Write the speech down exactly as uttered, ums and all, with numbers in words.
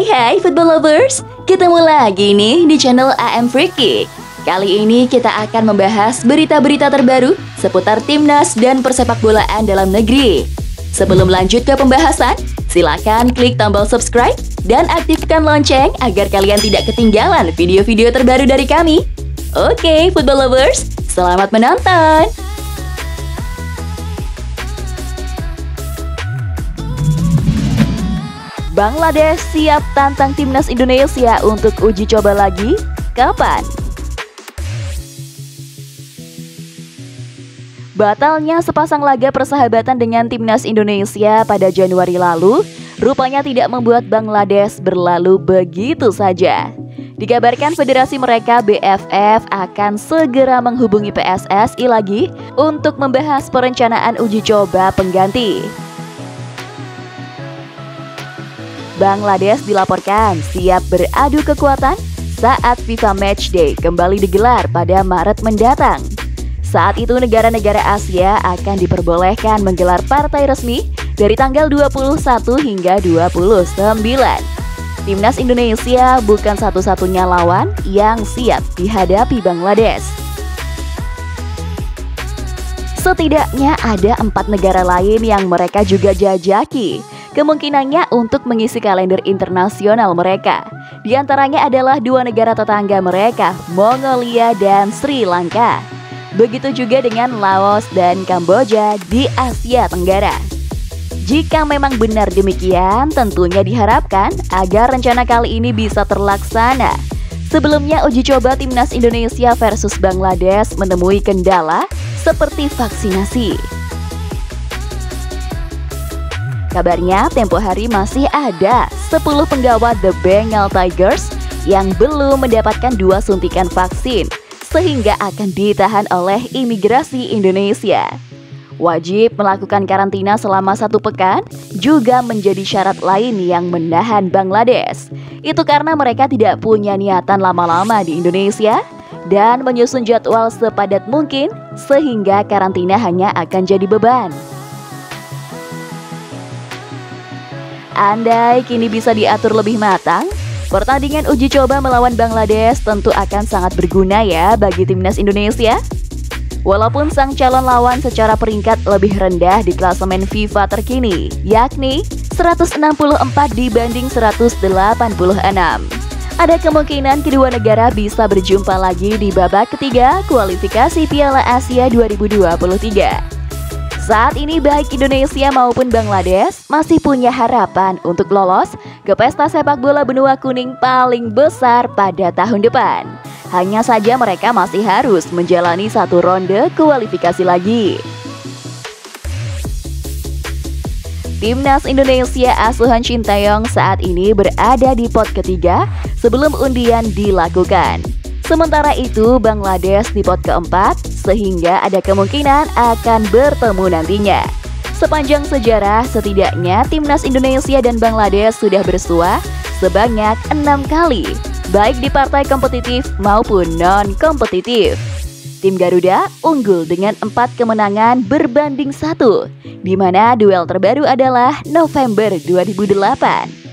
Hai football lovers, ketemu lagi nih di channel A M Free Kick. Kali ini kita akan membahas berita-berita terbaru seputar timnas dan persepak bolaan dalam negeri. Sebelum lanjut ke pembahasan, silakan klik tombol subscribe dan aktifkan lonceng agar kalian tidak ketinggalan video-video terbaru dari kami. Oke football lovers, selamat menonton! Bangladesh siap tantang timnas Indonesia untuk uji coba lagi? Kapan? Batalnya sepasang laga persahabatan dengan timnas Indonesia pada Januari lalu, rupanya tidak membuat Bangladesh berlalu begitu saja. Dikabarkan federasi mereka B F F akan segera menghubungi P S S I lagi untuk membahas perencanaan uji coba pengganti. Bangladesh dilaporkan siap beradu kekuatan saat FIFA Matchday kembali digelar pada Maret mendatang. Saat itu negara-negara Asia akan diperbolehkan menggelar partai resmi dari tanggal dua puluh satu hingga dua puluh sembilan. Timnas Indonesia bukan satu-satunya lawan yang siap dihadapi Bangladesh. Setidaknya ada empat negara lain yang mereka juga jajaki kemungkinannya untuk mengisi kalender internasional mereka. Di antaranya adalah dua negara tetangga mereka, Mongolia dan Sri Lanka. Begitu juga dengan Laos dan Kamboja di Asia Tenggara. Jika memang benar demikian, tentunya diharapkan agar rencana kali ini bisa terlaksana. Sebelumnya uji coba timnas Indonesia versus Bangladesh menemui kendala seperti vaksinasi. Kabarnya tempo hari masih ada sepuluh penggawa The Bengal Tigers yang belum mendapatkan dua suntikan vaksin, sehingga akan ditahan oleh imigrasi Indonesia. Wajib melakukan karantina selama satu pekan juga menjadi syarat lain yang menahan Bangladesh. Itu karena mereka tidak punya niatan lama-lama di Indonesia dan menyusun jadwal sepadat mungkin, sehingga karantina hanya akan jadi beban. Andai kini bisa diatur lebih matang, pertandingan uji coba melawan Bangladesh tentu akan sangat berguna ya bagi timnas Indonesia. Walaupun sang calon lawan secara peringkat lebih rendah di klasemen FIFA terkini, yakni seratus enam puluh empat dibanding seratus delapan puluh enam. Ada kemungkinan kedua negara bisa berjumpa lagi di babak ketiga kualifikasi Piala Asia dua ribu dua puluh tiga. Saat ini baik Indonesia maupun Bangladesh masih punya harapan untuk lolos ke pesta sepak bola benua kuning paling besar pada tahun depan. Hanya saja mereka masih harus menjalani satu ronde kualifikasi lagi. Timnas Indonesia asuhan Sintayong saat ini berada di pot ketiga sebelum undian dilakukan. Sementara itu Bangladesh di pot keempat, sehingga ada kemungkinan akan bertemu nantinya. Sepanjang sejarah, setidaknya timnas Indonesia dan Bangladesh sudah bersua sebanyak enam kali, baik di partai kompetitif maupun non-kompetitif. Tim Garuda unggul dengan empat kemenangan berbanding satu, di mana duel terbaru adalah November dua ribu delapan.